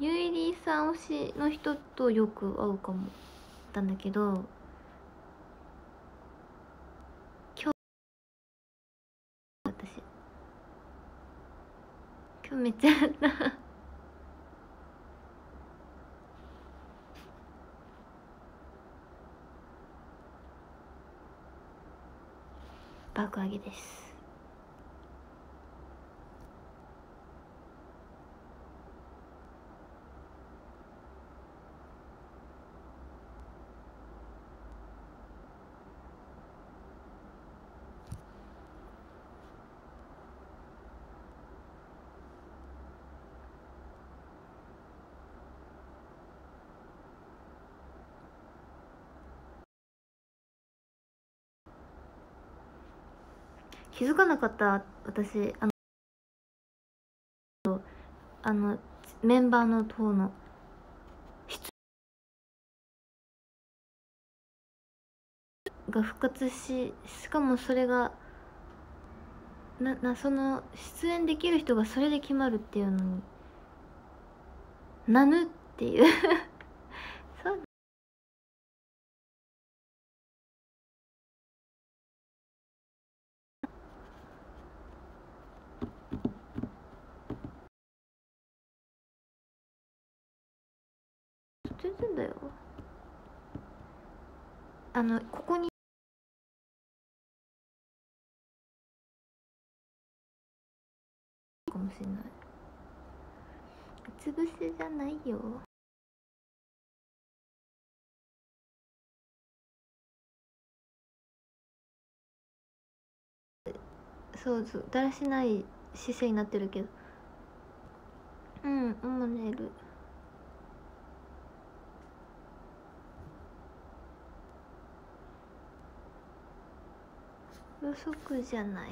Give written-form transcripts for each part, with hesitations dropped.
ゆいりさん推しの人とよく会うかもったんだけど、今日めっちゃあった爆上げです。気づかなかった。私メンバーの方のが復活しかもそれがその出演できる人がそれで決まるっていうのになぬっていうそう全然だよ。ここにかもしれない。つぶしじゃないよ。そうそう、だらしない姿勢になってるけど、もう寝る。予測じゃない。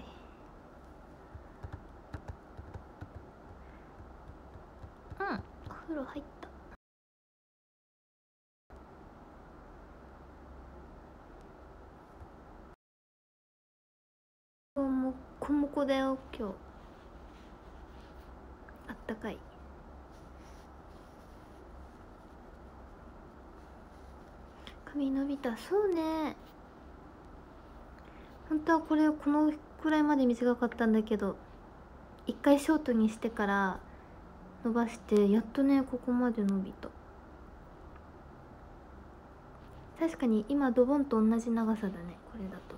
お風呂入った。もこもこだよ今日。あったかい。髪伸びた。そうね、本当はこのくらいまで短かったんだけど、一回ショートにしてから伸ばしてやっとね、ここまで伸びた。確かに今ドボンと同じ長さだね、これだと。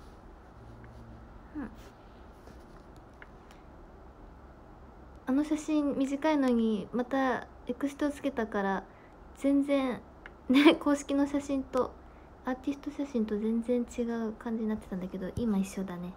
あの写真短いのにまたエクステをつけたから全然ね、公式の写真とアーティスト写真と全然違う感じになってたんだけど、今一緒だね。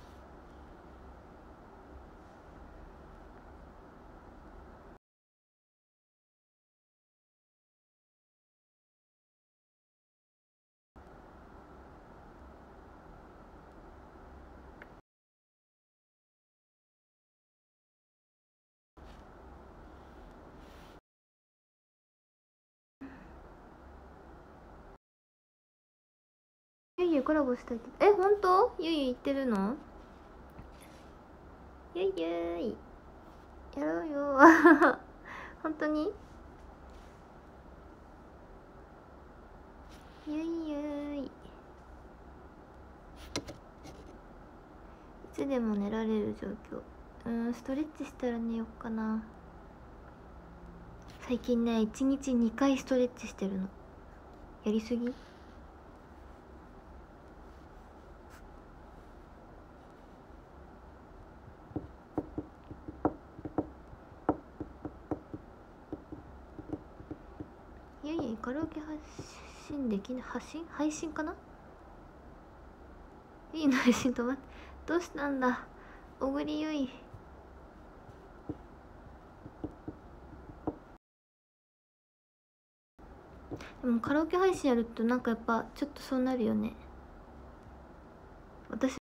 ゆいゆいコラボしたいけど、本当？ゆいゆい言ってるの？ゆいゆいやろうよ本当に？ゆいゆいいつでも寝られる状況。ストレッチしたら寝よっかな。最近ね、1日2回ストレッチしてるの。やりすぎ？ゆいゆいカラオケ発信できない？配信かな？ゆいの配信止まって、どうしたんだ小栗ゆい。でもカラオケ配信やるとなんかやっぱちょっとそうなるよね。私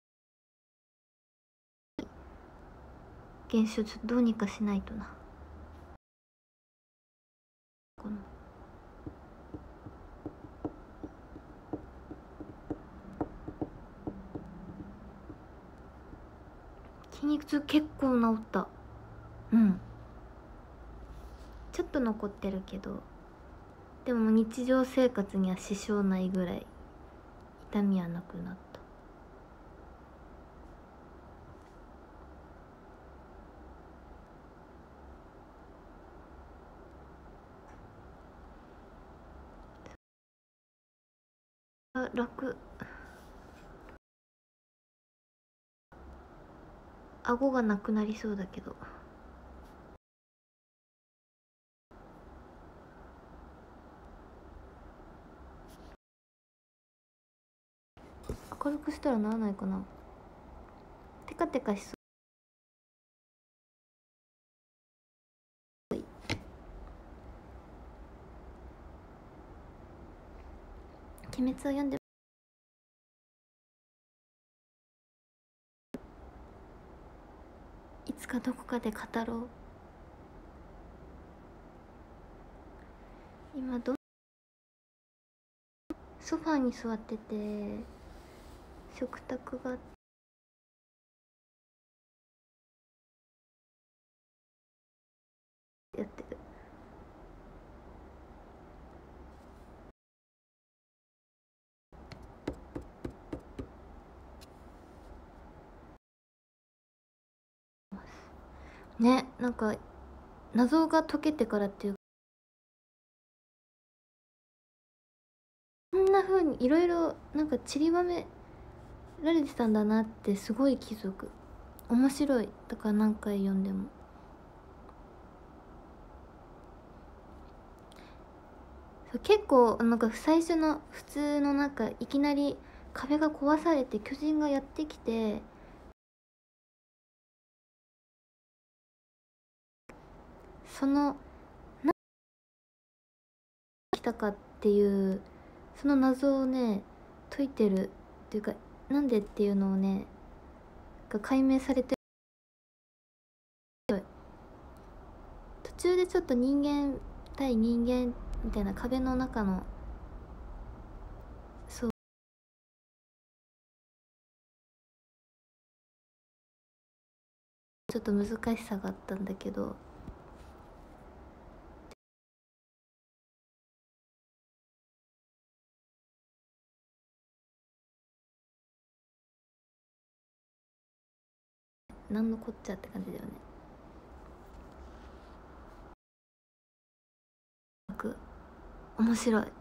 現象ちょっとどうにかしないとな。この筋肉痛結構治った。 ちょっと残ってるけど、でも日常生活には支障ないぐらい痛みはなくなった。あ、楽。顎がなくなりそうだけど。明るくしたらならないかな。テカテカしそう。鬼滅を読んで、いつかどこかで語ろう。今ソファーに座ってて、食卓がやってる。ね、なんか謎が解けてからっていう、こんな風にいろいろなんか散りばめられてたんだなってすごい気づく。面白い。だから何回読んでも。結構なんか最初の普通のなんかいきなり壁が壊されて巨人がやってきて、その何来たかっていうその謎をね解いてるっていうか、なんでっていうのをねが解明されてる。途中でちょっと人間対人間みたいな壁の中の、そう、ちょっと難しさがあったんだけど、なんのこっちゃって感じだよね。面白い。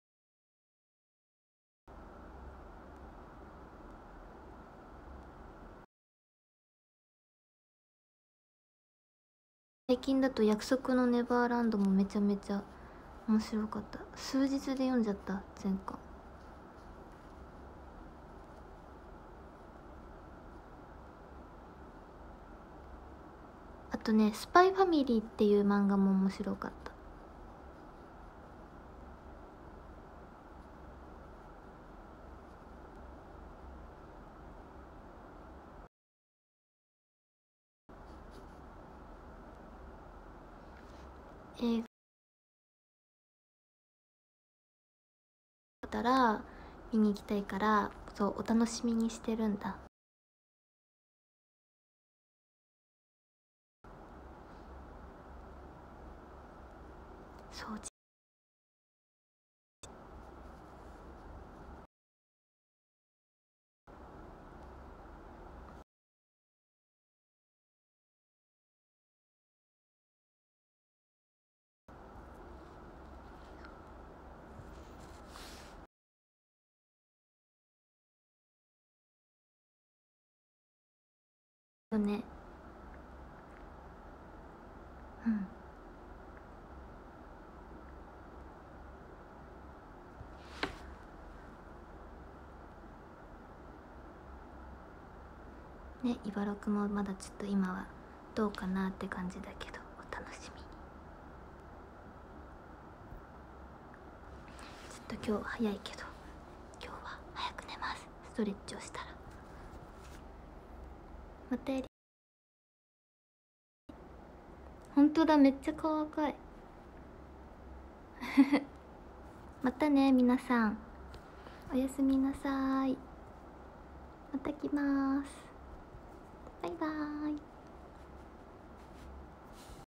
最近だと約束のネバーランドもめちゃめちゃ面白かった。数日で読んじゃった前巻。あとね、スパイファミリーっていう漫画も面白かった。映画だったら見に行きたいから、そうお楽しみにしてるんだ。そうよね。うんね、茨城もまだちょっと今はどうかなって感じだけど、お楽しみに。ちょっと今日早いけど、今日は早く寝ます。ストレッチをしたらまたやり。本当だ、めっちゃ顔赤い。またね皆さん、おやすみなさい。また来ます。バイバーイ。